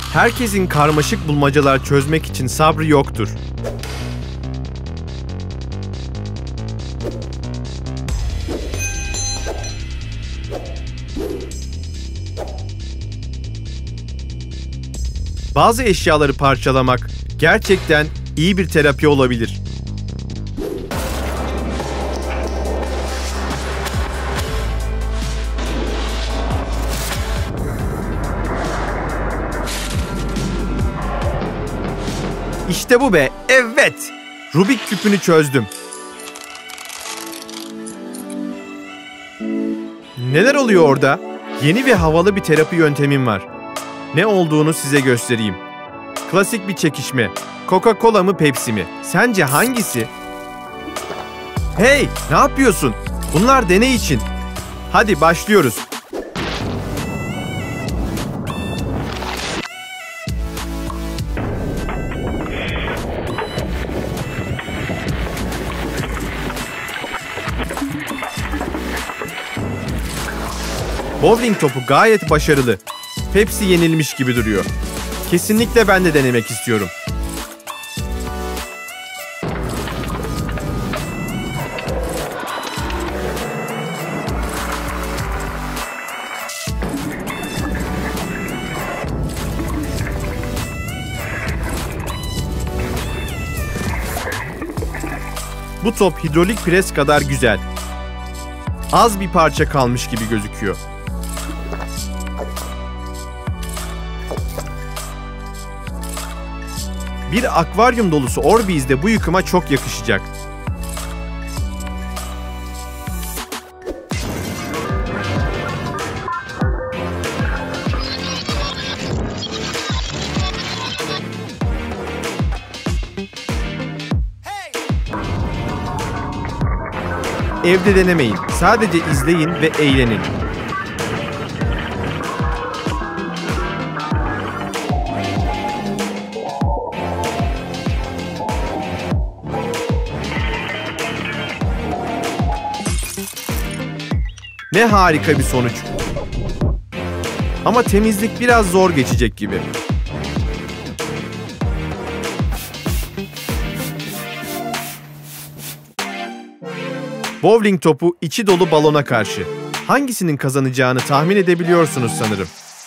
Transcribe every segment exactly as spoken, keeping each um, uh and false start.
Herkesin karmaşık bulmacalar çözmek için sabrı yoktur. Bazı eşyaları parçalamak gerçekten iyi bir terapi olabilir. İşte bu be, evet! Rubik küpünü çözdüm. Neler oluyor orada? Yeni ve havalı bir terapi yöntemim var. Ne olduğunu size göstereyim. Klasik bir çekişme. Coca-Cola mı Pepsi mi? Sence hangisi? Hey, ne yapıyorsun? Bunlar deney için. Hadi başlıyoruz. Bowling topu gayet başarılı. Pepsi yenilmiş gibi duruyor. Kesinlikle ben de denemek istiyorum. Bu top hidrolik pres kadar güzel. Az bir parça kalmış gibi gözüküyor. Bir akvaryum dolusu Orbeez de bu yıkıma çok yakışacak. Evde denemeyin. Sadece izleyin ve eğlenin. Ne harika bir sonuç. Ama temizlik biraz zor geçecek gibi. Bowling topu içi dolu balona karşı. Hangisinin kazanacağını tahmin edebiliyorsunuz sanırım.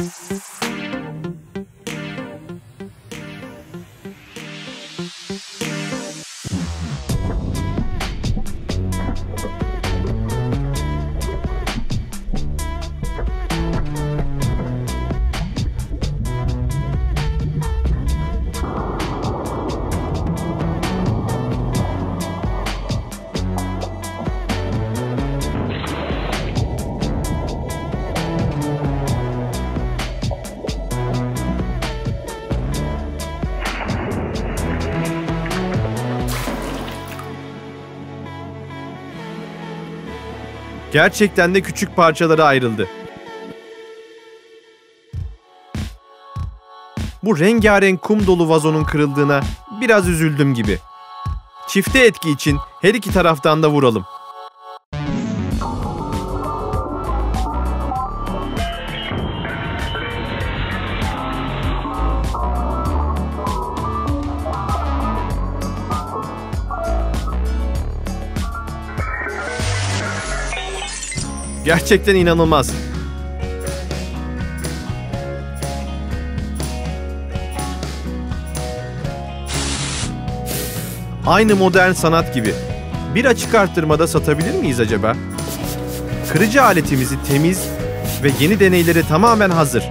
Gerçekten de küçük parçalara ayrıldı. Bu rengarenk kum dolu vazonun kırıldığına biraz üzüldüm gibi. Çifte etki için her iki taraftan da vuralım. Gerçekten inanılmaz. Aynı modern sanat gibi. Bir açık arttırmada satabilir miyiz acaba? Kırıcı aletimizi temiz ve yeni deneylere tamamen hazır.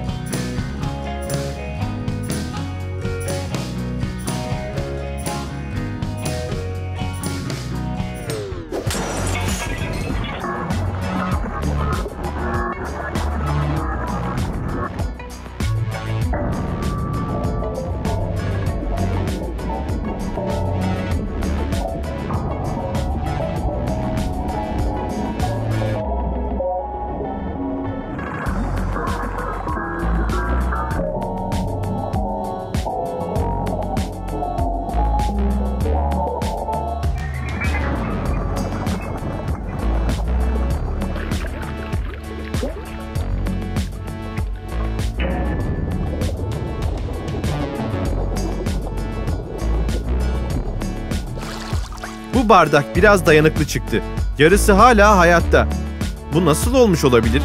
Bu bardak biraz dayanıklı çıktı. Yarısı hala hayatta. Bu nasıl olmuş olabilir?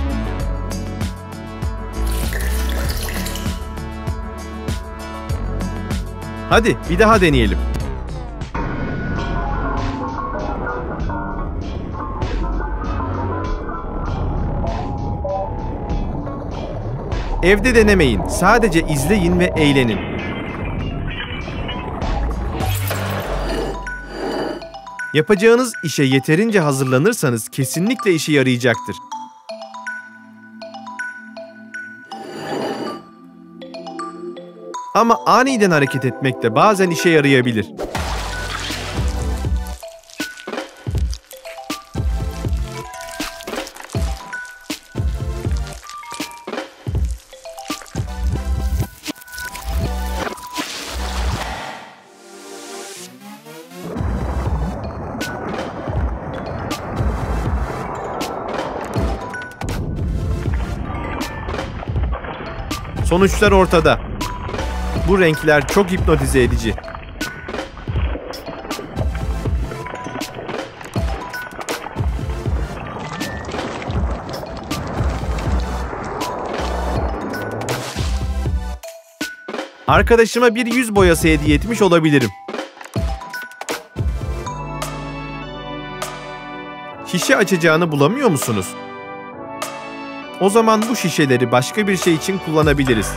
Hadi bir daha deneyelim. Evde denemeyin. Sadece izleyin ve eğlenin. Yapacağınız işe yeterince hazırlanırsanız kesinlikle işe yarayacaktır. Ama aniden hareket etmek de bazen işe yarayabilir. Sonuçlar ortada. Bu renkler çok hipnotize edici. Arkadaşıma bir yüz boyası hediye etmiş olabilirim. Şişe açacağını bulamıyor musunuz? O zaman bu şişeleri başka bir şey için kullanabiliriz.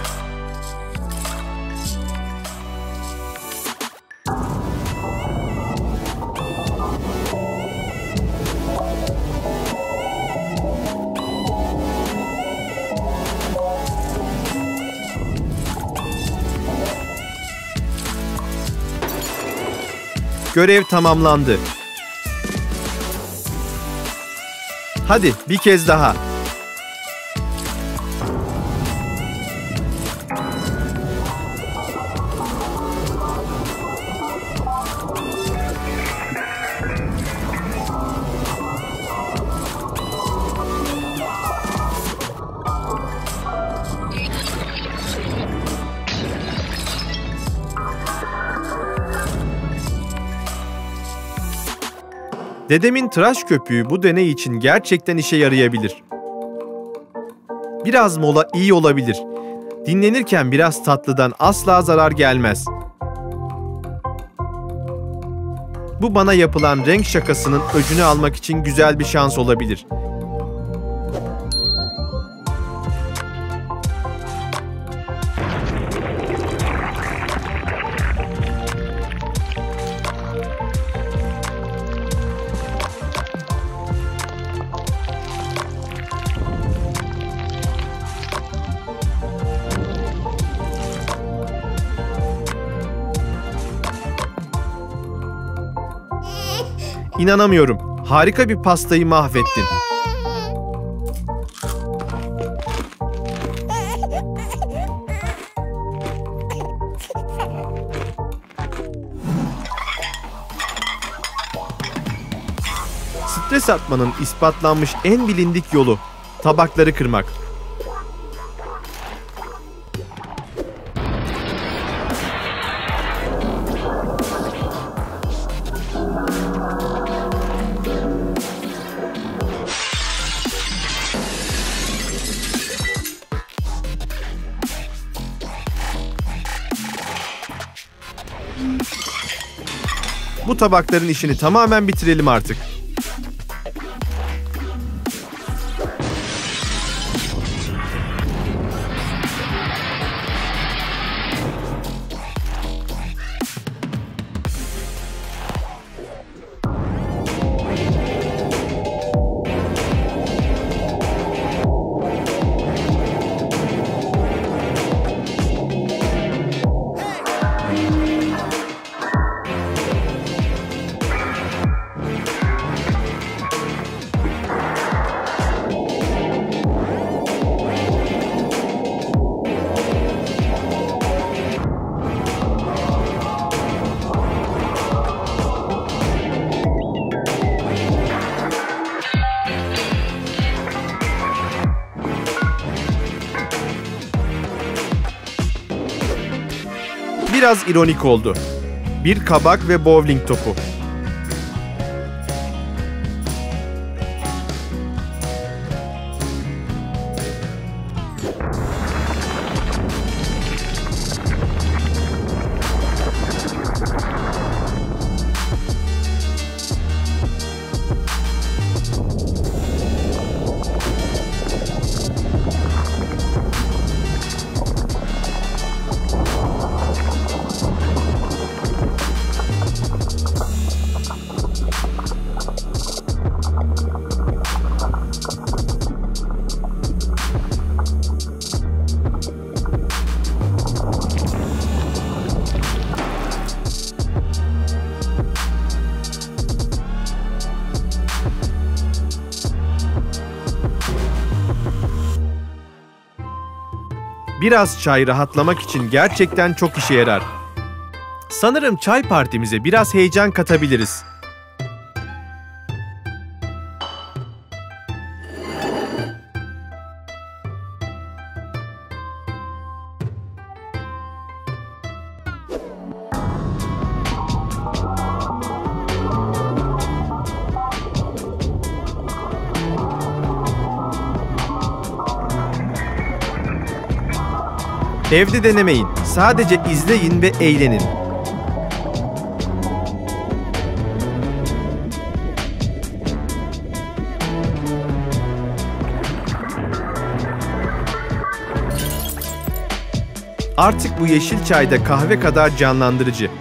Görev tamamlandı. Hadi bir kez daha. Dedemin tıraş köpüğü bu deney için gerçekten işe yarayabilir. Biraz mola iyi olabilir. Dinlenirken biraz tatlıdan asla zarar gelmez. Bu bana yapılan renk şakasının öcünü almak için güzel bir şans olabilir. İnanamıyorum. Harika bir pastayı mahvettin. Stres atmanın ispatlanmış en bilindik yolu tabakları kırmak. Bu tabakların işini tamamen bitirelim artık. Biraz ironik oldu. Bir kabak ve bowling topu. Biraz çay rahatlamak için gerçekten çok işe yarar. Sanırım çay partimize biraz heyecan katabiliriz. Evde denemeyin. Sadece izleyin ve eğlenin. Artık bu yeşil çay da kahve kadar canlandırıcı.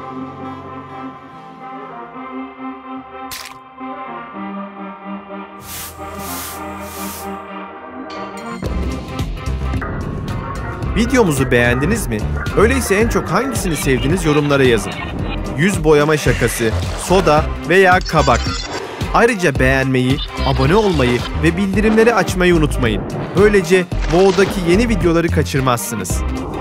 Videomuzu beğendiniz mi? Öyleyse en çok hangisini sevdiniz yorumlara yazın. Yüz boyama şakası, soda veya kabak. Ayrıca beğenmeyi, abone olmayı ve bildirimleri açmayı unutmayın. Böylece Wow'daki yeni videoları kaçırmazsınız.